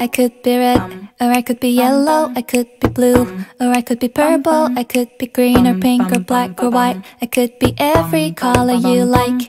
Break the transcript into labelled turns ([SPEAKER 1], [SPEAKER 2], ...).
[SPEAKER 1] I could be red, or I could be yellow, I could be blue, or I could be purple, I could be green or pink or black or white. I could be every color you like.